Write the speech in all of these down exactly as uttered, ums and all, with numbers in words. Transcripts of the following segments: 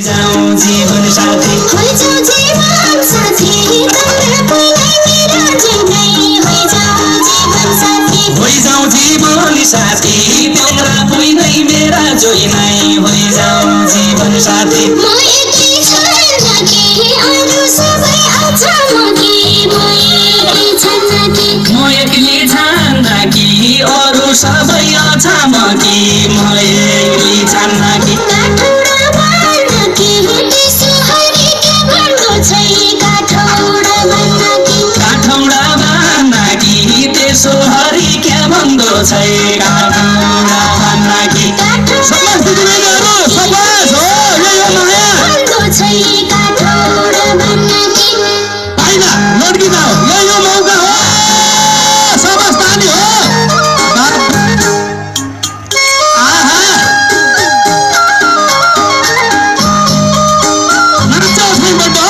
जाऊं जीवन साथी हो जाऊं जीवन साथी तिम्रा कोही मेरा जीवनै हो जाऊं जीवन साथी हो जाऊं जीवन साथी तिम्रा कोही नै मेरा जोइनै हो जाऊं जीवन साथी म एक्लै छन्न कि अरू सबै आउँछ मकी म एक्लै छन्न कि म एक्लै छन्न कि अरू सबै आउँछ मकी म एक्लै छन्न कि काठौडा भन्न कि त्यसो हरि के भन्नु छै काठौडा भन्न कि काठौडा भन्न कि त्यसो हरि के भन्नु छै काठौडा भन्न कि समाज दिदीबहिनीहरू समाज हो यो यो माया भन्नु छै काठौडा भन्न कि हैन लड्की जाऊ यो यो मौका हो समाज तानी हो आहा नाच्छ उसले बड्डो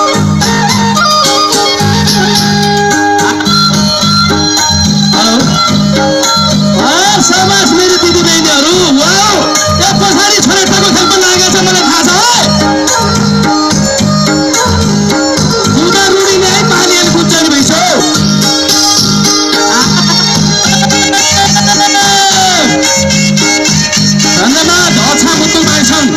समाज मेरो दिदीबहिनीहरू वाउ यो पछाडि छोराटाको खेल पनि लागेको छ मलाई थाहा छ है दुधा रुडीले है पानीले कुच्चन भइसो धन्यवाद हछा मुत्तु पाइछन्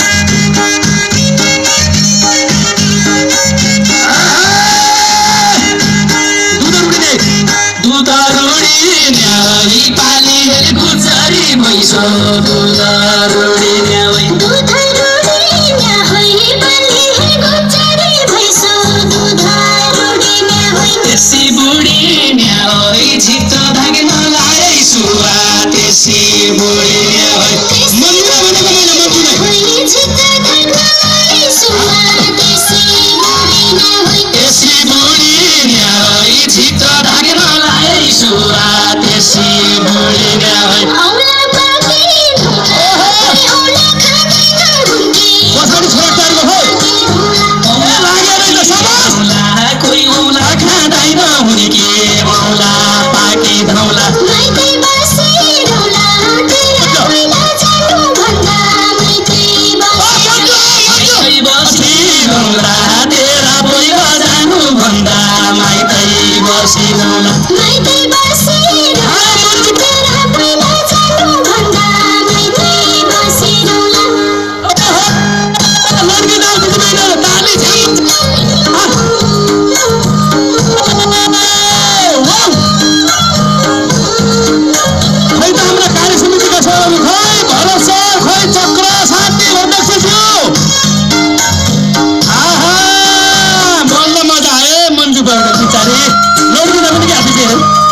दुधा रुडीले दुधा रुडी न्याई पाली कुचरी भइसो दुधा रुडी न्याई दुधा रुडी न्याहै बलि गुचरी भइसो दुधा रुडी न्याहै त्यसै बुढी न्याई छिटो भाग्न लाए सुवा त्यसै बुढी न्याई मन्दिर भनेको मैले मन्दिर होइ छिटो भाग्न लाए सुवा त्यसै बुढी न्याहै त्यसै बुढी न्याई छिटो भाग्न लाए सुवा त्यसै बुढी न्याई औला पाके ढुला औला खाँदैन हुर्के पछाडि छोराटाको हो औला लागेर त समाज औला कोही औला खाँदैन हुर्के औला पाके धौला माइती बसे रौला तेरा पहिला जानु भन्दा माइती बसे माइतै बसी रौला तेरा पहिला जानु भन्दा माइतै बसी रौला माइती बसे रौला तेरा पहिला जानु भन्दा माइती बसे रौला लड्की जाऊ दिदीबहिनीहरू ताली छन् खै त हाम्रा कार्य समितिका सभाहरू खै भरत सर खै चक्र साथी अध्यक्षज्यू आहा बल्ल मजा आयो मन्जु बाबु बिचारी लड्की पनि क्या